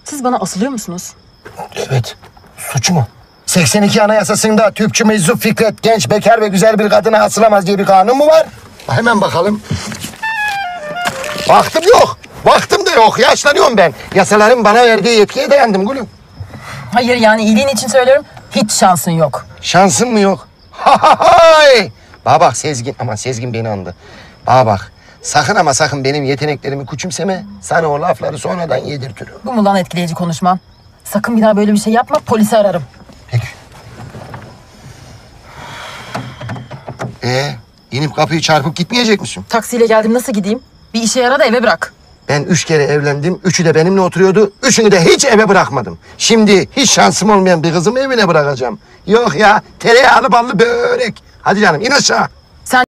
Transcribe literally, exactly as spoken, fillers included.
Siz bana asılıyor musunuz? Evet. Suç mu? seksen iki Anayasası'nda tüpçü meczup Fikret genç, bekar ve güzel bir kadına asılamaz diye bir kanun mu var? Hemen bakalım. Vaktim yok. Vaktim de yok. Yaşlanıyorum ben. Yasaların bana verdiği yetkiye dayandım gülüm. Hayır yani iyiliğin için söylüyorum. Hiç şansın yok. Şansın mı yok? Ha ha hay! Bana bak Sezgin. Aman Sezgin beni andı. Bana bak. Sakın ama sakın benim yeteneklerimi küçümseme. Sana o lafları sonradan yedirtirim. Bu mu lan etkileyici konuşman? Sakın bir daha böyle bir şey yapma. Polisi ararım. Peki. Ee, inip kapıyı çarpıp gitmeyecek misin? Taksiyle geldim, nasıl gideyim? Bir işe yara da eve bırak. Ben üç kere evlendim. Üçü de benimle oturuyordu. Üçünü de hiç eve bırakmadım. Şimdi hiç şansım olmayan bir kızımı evine bırakacağım. Yok ya, tereyağlı ballı börek. Hadi canım in aşağı. Sen